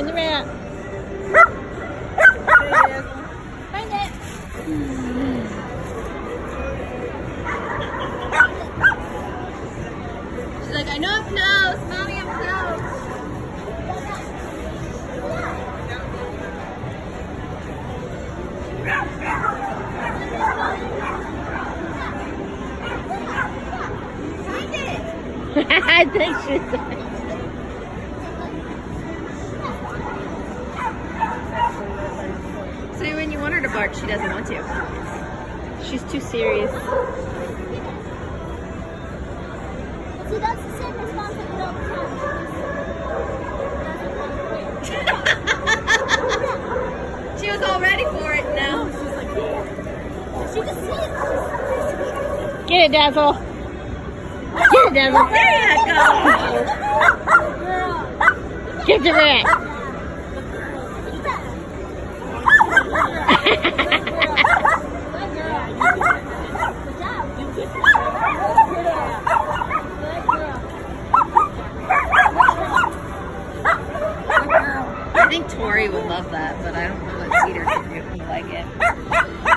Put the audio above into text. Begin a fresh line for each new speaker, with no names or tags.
Find the rat. Find it. She's like, I know I'm close. Mommy, I'm close. I think she's so when you want her to bark, she doesn't want to. She's too serious.
See, that's the same response I get all the time.
She was all ready for it now.
She's like, yeah. She just sees.
Get it, Dazzle. Get it, Dazzle. There you go. Get the rat. I think Tori would love that, but I don't know what Cedar would like it.